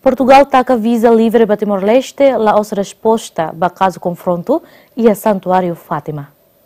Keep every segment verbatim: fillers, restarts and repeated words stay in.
Portugal taca visa livre para Timor-Leste, lá os resposta para caso confronto e a Santuário Fátima.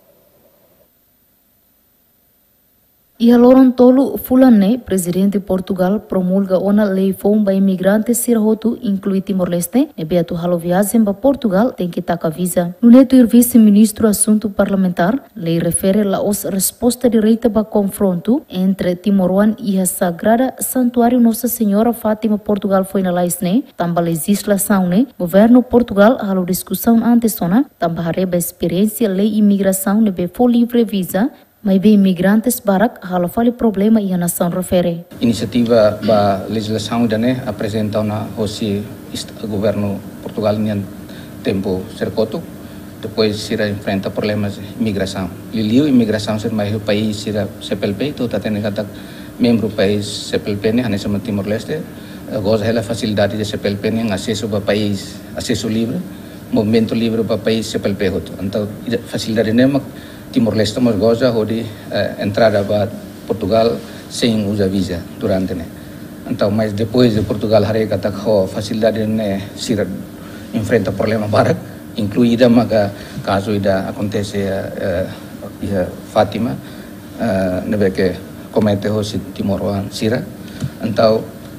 E a Lorontolo Fulane, presidente de Portugal, promulga uma lei fom para imigrantes sirhoto, inclui Timor-Leste, e beato halo viagem para Portugal tem que taca visa. No neto ir vice-ministro assunto parlamentar, lei refere a os resposta direita para confronto entre Timor-One e a Sagrada Santuário Nossa Senhora Fátima Portugal foi na laisne, tamba legislação ne, governo Portugal halo discussão antessona, tamba hareba experiência lei imigração nebe for livre visa, mas bem imigrantes barak halo fali problema e a nação refere. Iniciativa ba legislação dane apresenta na hosi governo Portugal em tempo cercoto, depois será enfrenta problemas de imigração. Liliu imigração ser mais o país será C P L P, tu tá tendo kata membro país C P L P ne hanya sama Timor-Leste, goza hela facilidade de C P L P ne acesso para país, acesso livre, movimento livre para país C P L P hoto. Então facilidade ne Timor-Leste mas goza de uh, entrada para Portugal sem usar visa durante né. Então, mas depois de Portugal hari kata ko facilidade né se enfrenta problema barak, incluída maga caso ida acontece uh, uh, Fátima, uh, nebe que comete o si Timor-One sira. Então,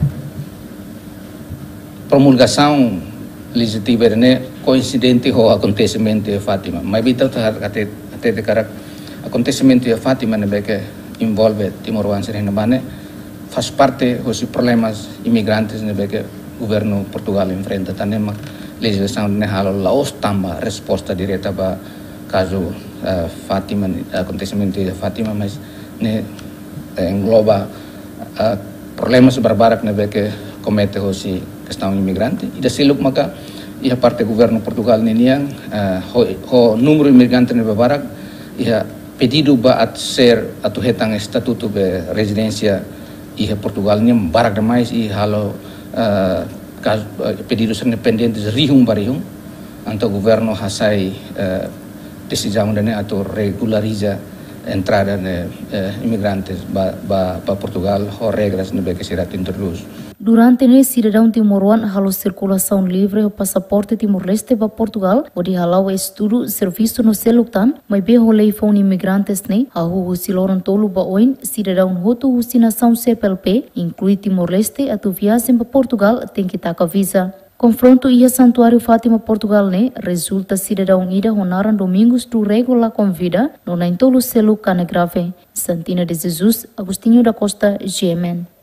promulgação legislativa né coincidente com o acontecimento de Fátima, mas bita até até de cara acontecimento de Fátima né que envolve Timor-One serena bane faz parte dos problemas imigrantes né que o governo Portugal enfrenta também uma legislação né halo laos tamba resposta direta para caso uh, Fátima acontecimento de Fátima mas né engloba uh, problemas barbarak né que comete os questão imigrante e da seluk maka e a parte do governo Portugal neniang uh, o número imigrante ne babarak e a pedido para ser atuhetang estatuto de residência e a Portugal nem barak demais e halo uh, caso uh, pedidos independentes rihung barihung então o governo hasai uh, decisão de atau regulariza entrada de uh, imigrantes para Portugal ou regras ne que será introduz. Durante ne cidadão Timor-One halo circulação livre o passaporte Timor-Leste para Portugal, onde halau estudo serviço no celuktan, mas be rolei fon imigrantes ne, a hu si Lorontolo ba oin cidadão hotu husi nação C P L P, inclui Timor-Leste atu viagem para Portugal tem que taca visa. Confronto e a Santuário Fátima Portugal ne resulta cidadão ida honaran domingos do regular convida no naintolo celuk cane grave. Santina de Jesus, Agostinho da Costa, G M N.